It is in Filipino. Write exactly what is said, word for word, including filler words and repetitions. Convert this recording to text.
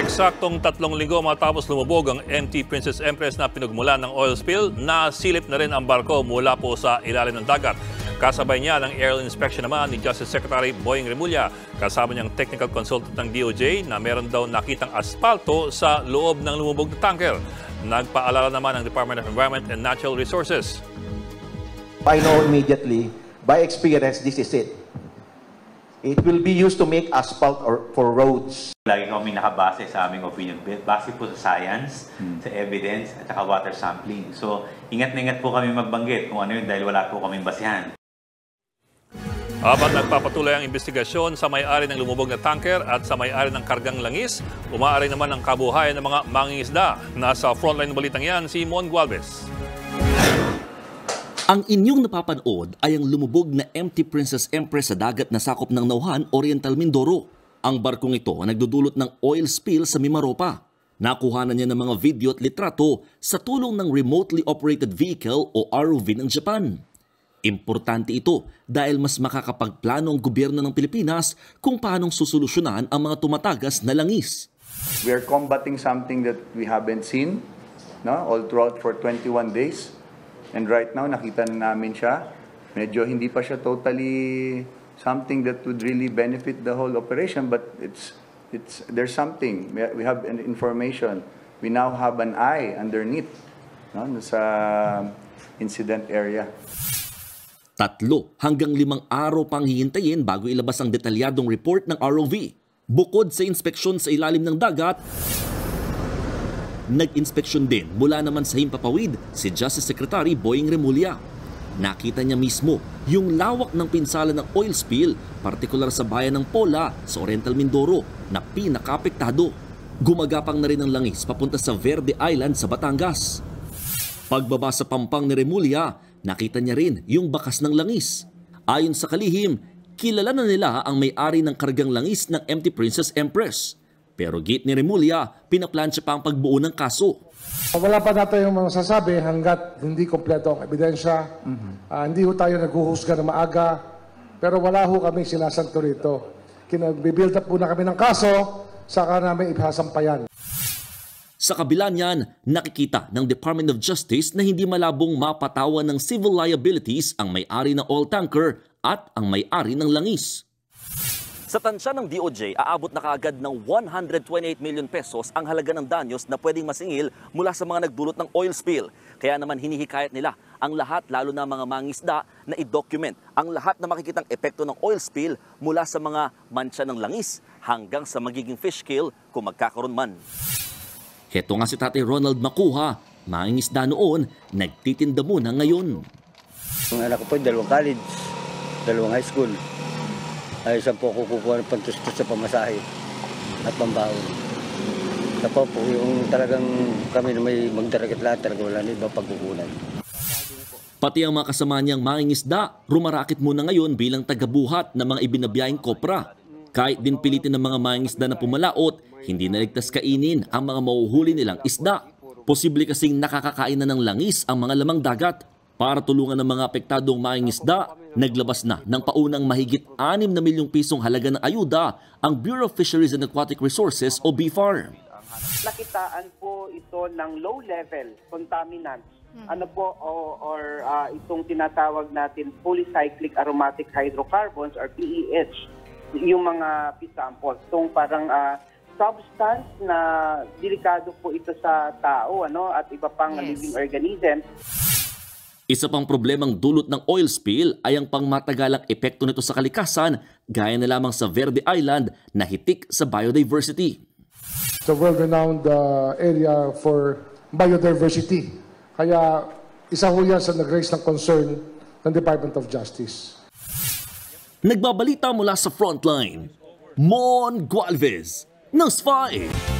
Eksaktong tatlong linggo matapos lumubog ang M T Princess Empress na pinagmulan ng oil spill, nasilip na rin ang barko mula po sa ilalim ng dagat. Kasabay niya ng air inspection naman ni Justice Secretary Boying Remulla, kasama niyang technical consultant ng D O J na meron daw nakitang aspalto sa loob ng lumubog na tanker. Nagpaalala naman ang Department of Environment and Natural Resources. I know immediately, by experience, this is it. It will be used to make asphalt or for roads. Lagi kami nakabase sa aming opinion, base po sa science, hmm. sa evidence, at saka water sampling. So, ingat na ingat po kami magbanggit kung ano yun dahil wala po kaming basihan. Habang nagpapatuloy ang investigasyon sa may-ari ng lumubog na tanker at sa may-ari ng kargang langis, umaari naman ang kabuhayan ng mga mangingisda. Nasa frontline ng balitang yan, si Mon Gualvez. Ang inyong napapanood ay ang lumubog na M T Princess Empress sa dagat na sakop ng Nauhan, Oriental Mindoro. Ang barkong ito nagdudulot ng oil spill sa Mimaropa. Nakuha na niya ng mga video at litrato sa tulong ng Remotely Operated Vehicle o R O V ng Japan. Importante ito dahil mas makakapagplano ang gobyerno ng Pilipinas kung paanong susolusyonan ang mga tumatagas na langis. We are combating something that we haven't seen, no, all throughout for twenty-one days. And right now, nakita na namin siya. Medyo hindi pa siya totally something that would really benefit the whole operation, but it's it's there's something. We have an information. We now have an eye underneath, no, sa incident area. Tatlo hanggang limang araw pang hihintayin bago ilabas ang detalyadong report ng R O V. Bukod sa inspeksyon sa ilalim ng dagat, nag-inspeksyon din mula naman sa himpapawid si Justice Secretary Boying Remulla. Nakita niya mismo yung lawak ng pinsala ng oil spill, partikular sa bayan ng Pola sa Oriental Mindoro na pinakaapektado. Gumagapang na rin ang langis papunta sa Verde Island sa Batangas. Pagbaba sa pampang ni Remulla, nakita niya rin yung bakas ng langis. Ayon sa kalihim, kilala na nila ang may-ari ng kargang langis ng M T Princess Empress. Pero gate ni Remulla, pinaplansya pa ang pagbuo ng kaso. Wala pa natin yung masasabi hanggat hindi kompleto ang ebidensya. Mm-hmm. uh, hindi ho tayo naghuhusga na maaga. Pero wala ho kami sinasanto rito. Kinag-build up po na kami ng kaso, saka namin ipasampayan. Sa kabila niyan, nakikita ng Department of Justice na hindi malabong mapatawan ng civil liabilities ang may-ari ng oil tanker at ang may-ari ng langis. Sa tansya ng D O J, aabot na kaagad ng one hundred twenty-eight million pesos ang halaga ng danyos na pwedeng masingil mula sa mga nagdulot ng oil spill. Kaya naman hinihikayat nila ang lahat, lalo na mga mangisda, na i-document ang lahat na makikitang epekto ng oil spill mula sa mga mancha ng langis hanggang sa magiging fish kill kung magkakaroon man. Heto nga si Tatay Ronald Makuha, mangingisda noon, nagtitinda muna ngayon. Ang anak ko po, dalawang college, dalawang high school. Ay saan po kukuha ng pantustos sa pamasahe at pambaon. Sa po po yung talagang kami na may magdaragat lahat, talaga wala na iba pagkukunan. Pati ang mga kasama niyang mangingisda, rumarakit muna ngayon bilang tagabuhat ng mga ibinabiyahing kopra. Kahit din pilitin ng mga mangingisda na pumalaot, hindi naligtas kainin ang mga mauhuli nilang isda. Posible kasing nakakakain na ng langis ang mga lamang dagat. Para tulungan ng mga apektadong mangingisda, naglabas na ng paunang mahigit anim na milyong pisong halaga ng ayuda ang Bureau of Fisheries and Aquatic Resources o B F A R. Nakitaan po ito ng low-level contaminants. Ano po, o, or uh, itong tinatawag natin polycyclic aromatic hydrocarbons or P E H, yung mga pisamples. Itong parang uh, substance na delikado po ito sa tao, ano, at iba pang yes. living organisms. Isa pang problemang dulot ng oil spill ay ang pangmatagalang epekto nito sa kalikasan, gaya na lamang sa Verde Island na hitik sa biodiversity. It's a world-renowned uh, area for biodiversity. Kaya isa ho yan sa nag-raise ng concern ng Department of Justice. Nagbabalita mula sa frontline, Mon Gualvez ng S F A I.